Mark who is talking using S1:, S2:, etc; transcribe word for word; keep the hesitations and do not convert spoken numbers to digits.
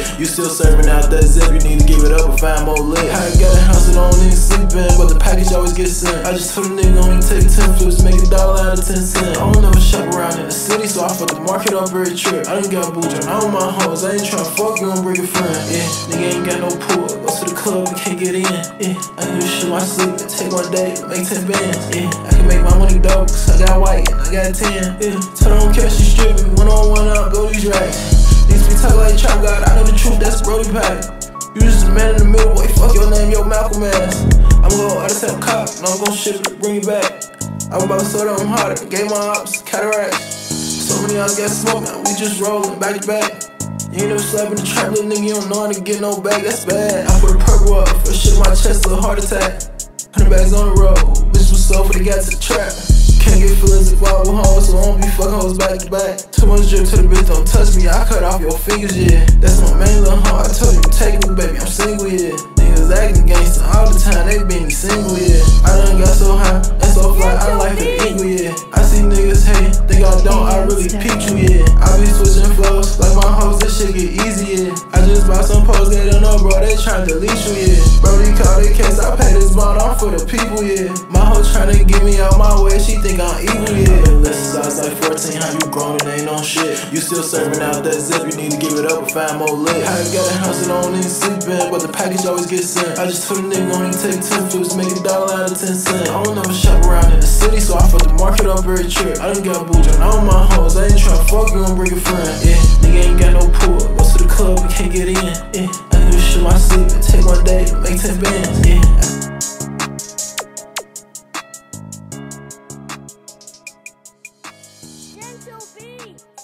S1: shit. You still serving out that zip, you need to give it up or find more lit. I got a house that I don't need to sleep in, but the package always gets sent. I just told a nigga only take ten flips, make a dollar out of ten cents. I don't never shop around in the city, so I fuck the market up every trip. I done got booed on all my hoes, I ain't tryna fuck, you gon' bring a friend. Yeah, nigga ain't got no pool, go to the club and can't get in. Yeah, I can do shit in my sleep, take one day, make ten bands. Yeah, I can make my money dope, cause I got white and I got ten. Yeah, tell her don't catch you stripping, one on one up, go these racks. These be talk like Trap God, I know the truth, that's Brody Pack. You just a man in the middle, boy, fuck your name, yo Malcolm ass. I'm gon' out of town cop, and I'm gon' ship it, bring it back. I'm about to slow down harder, gave my ops cataracts. So many y'all got smoke, now we just rollin' back to back. You ain't never slapping the trap, little nigga, you don't know how to get no bag, that's bad. I put a purple up, for shit in my chest, a heart attack. Hundred bags on the road, bitch was so for the got to the trap. Can't get feelings if I with hoes, so I won't be fucking hoes back to back. Too much drip to the bitch, don't touch me, I cut off your fingers, yeah. That's my main little hoe, I told you, take me, baby, I'm single, yeah. Niggas acting gangsta all the time, they been single, yeah. I done got so high, and so fly, I like the eagle, yeah. I see niggas hate, think I don't, I really peep you, yeah. I be switching flows, like my hoes, this shit get easy, yeah. I just bought some posts, they don't know, bro, they tryna delete you, yeah. Bro, they call the case, I pay this bond off for the people, yeah. My hoe tryna get me out my way, she think I'm evil, yeah. Listen, I was like fourteen, how you grown and ain't on shit. You still serving out that zip, you need to give it up or find more lit. I got a house that I don't need to sleep in, but the package always gets sent. I just told a nigga only take ten flips, make a dollar out of ten cents. I don't never shop around in the city, so I fuck the market up every trip. I done got booed on all my hoes, I ain't tryna fuck, you gon' bring a friend. Yeah, nigga ain't got no pool, go to the club, we can't get in. Yeah, I can do shit in my sleep, take one day, make ten bands. Yeah.
S2: Beats.